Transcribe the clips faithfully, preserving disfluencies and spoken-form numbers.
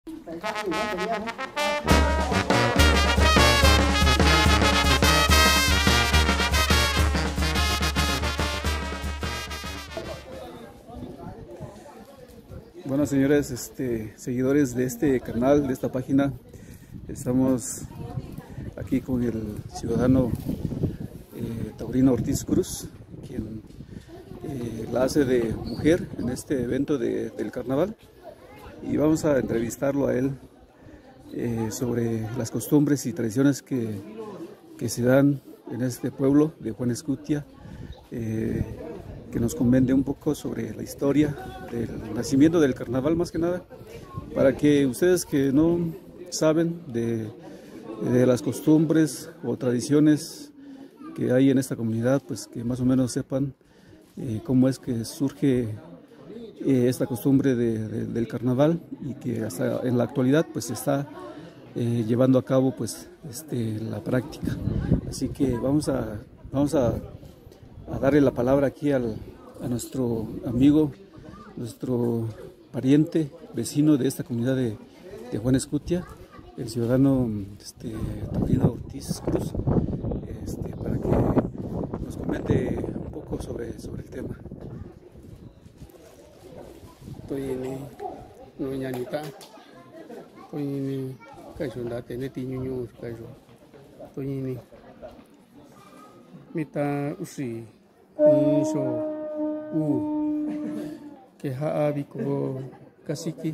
Bueno, señores, este, seguidores de este canal, de esta página, estamos aquí con el ciudadano eh, Taurino Ortiz Cruz, quien eh, la hace de mujer en este evento de, del carnaval, y vamos a entrevistarlo a él eh, sobre las costumbres y tradiciones que, que se dan en este pueblo de Juan Escutia, eh, que nos convende un poco sobre la historia del nacimiento del carnaval, más que nada, para que ustedes que no saben de, de las costumbres o tradiciones que hay en esta comunidad, pues que más o menos sepan eh, cómo es que surge eh, esta costumbre de, de, del carnaval, y que hasta en la actualidad pues se está eh, llevando a cabo pues este, la práctica. Así que vamos a, vamos a a darle la palabra aquí al, a nuestro amigo, nuestro pariente, vecino de esta comunidad de, de Juan Escutia, el ciudadano este, Taurino Ortiz Cruz, este, para que nos comente un poco sobre, sobre el tema. Toini no ñanita, toini kayunda tene tiñuñu kayo, toini mita usi niso u que haabi ko kasiki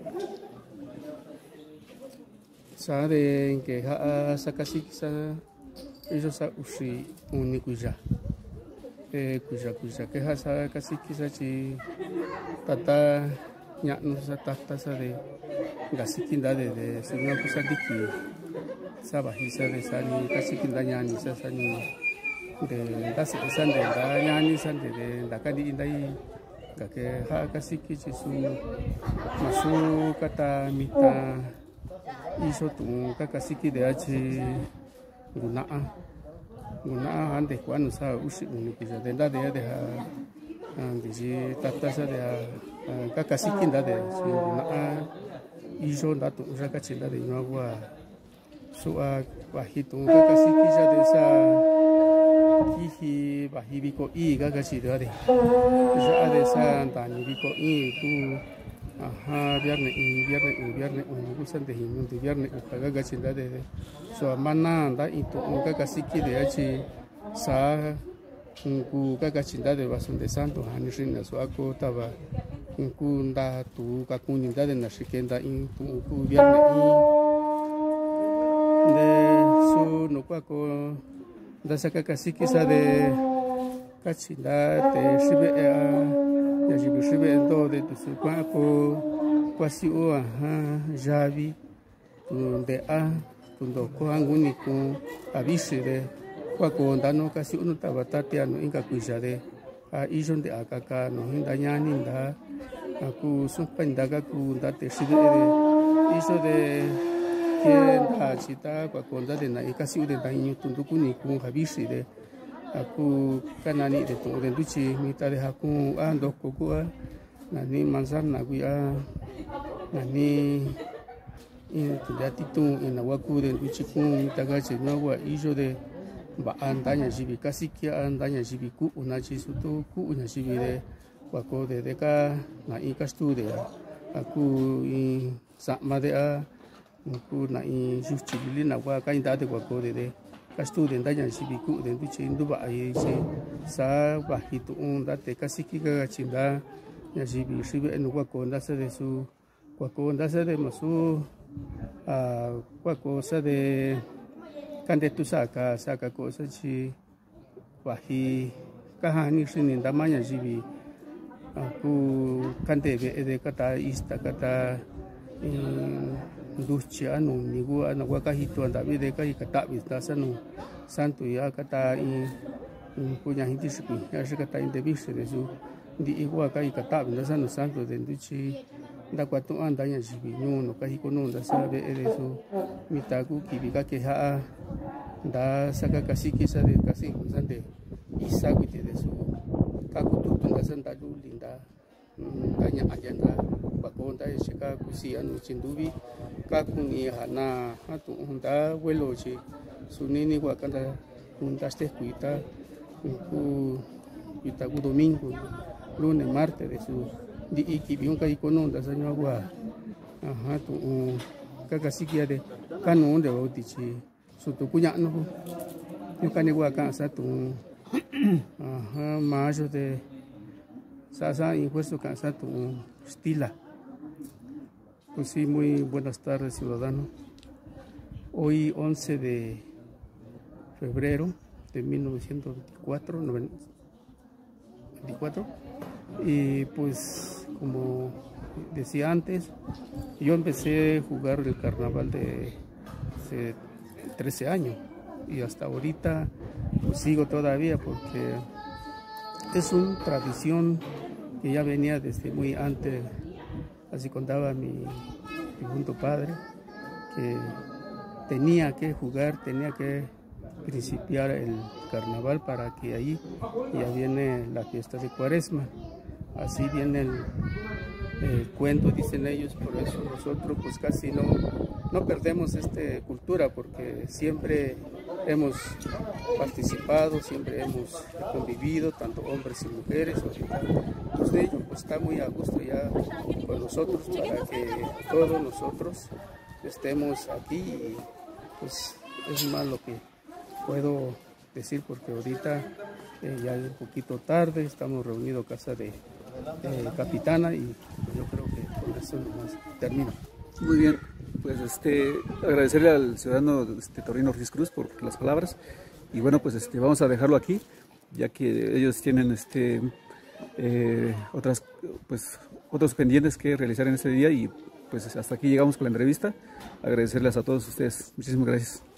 sa de que ha sa kasiki sa ellos sa usi uni kuya eh kuya kuya que ha sa kasiki sa chi tata ñanu sa tata sa de kasiki da de de sino kusa diki sa bahisa de sa ni kasiki da ñani sa sa ni de da se san de da ñani san de de da kadi indai ga ke ha kasiki chisu masu kata mita iso tu ka kasiki de achi guna guna ande kwanu sa usi uni pisa de da de de ha ande ji tata sa de ka kasiki da de guna iso da tu sa ka chinda de no agua su a bajito ka kasiki sa de sa Kiji bahibiko i gaga chida de ya de santa ni biko i tu aha viernes i viernes i viernes i ku san de himu de viernes u gaga chida de so mana da i tu gaga siki de achi sa ku gaga chida de basun de santo hani shinna so ako taba ku nda tu ka kuni da de na shikenda i tu ku viernes i de so no kwa ko da saka kasiki sa de kachinda te shibe a ya shibe shibe do de tu su kwa ko kwasi o ha javi tu de a tu do ko anguni ku avisi de kwa ko ndano kasi unu tabata te anu inga kuisa de a ijon de akaka no hinda nyani nda aku supanda ga ku nda te shibe de iso de que la chita cuando de na casi de daño tundu kuni kun habisi de aku kanani de to de duchi mita de haku ando kokua nani manzana guia nani in tu dati tu in waku de duchi kun mita ga che no wa ijo de ba andanya jibi casi que andanya jibi ku una chi sutu ku una jibi de wako de de ka na i kastu de aku i sama de a ku na i justi bili na wa ka inda de ko de de ka student da jan sibi ku de du chi ndu ba ai se sa ba hi tu un da te ka siki ga chinda ya sibi sibi en ko ko nda se de su ko ko nda se de masu a ko ko se de kan de tu sa ka sa ka ko se chi ba hi ka ha ni sin da ma ya sibi aku kan de de ka ta ista ka ta duchi anu nigu anu wakahito anda bide kai kata bisa sanu santu ya kata i punya hindi siku ya se kata inde bise de su di igua kai kata bisa sanu santu de duchi nda kwatu anda ya jibi no no kai kono nda sabe ere su mitaku kibika ke ha nda saka kasiki sa de kasi sande isa kuite de su kaku tutu nda santa du linda daña ayanda bako da cheka kusia no chindubi ka kuni hana hatu hunda vuelo chi sunini wakanda undaste kuita ku kuita ku domingo lunes martes de su di ikibiun ka ikono da sanyo agua aha tu ka kasikia de kanu de bautichi su tu kunya no yo kani wa ka sa tu ajá, mayo de Sasa impuesto cansato Stila. Pues sí, muy buenas tardes, ciudadanos. Hoy once de febrero de mil novecientos veinticuatro, y pues como decía antes, yo empecé a jugar el carnaval de hace trece años y hasta ahorita pues sigo todavía porque es una tradición que ya venía desde muy antes, así contaba mi difunto padre, que tenía que jugar, tenía que principiar el carnaval para que ahí ya viene la fiesta de Cuaresma. Así viene el, el cuento, dicen ellos, por eso nosotros pues casi no, no perdemos esta cultura porque siempre hemos participado, siempre hemos convivido, tanto hombres y mujeres. Pues de ellos pues está muy a gusto ya con nosotros para que todos nosotros estemos aquí y pues es más lo que puedo decir porque ahorita eh, ya es un poquito tarde, estamos reunidos en casa de, de Capitana y pues, yo creo que con eso nomás termino. Muy bien. Pues este, agradecerle al ciudadano este, Taurino Ortiz Cruz por las palabras y bueno, pues este, vamos a dejarlo aquí ya que ellos tienen este, eh, otras, pues, otros pendientes que realizar en este día y pues hasta aquí llegamos con la entrevista. Agradecerles a todos ustedes. Muchísimas gracias.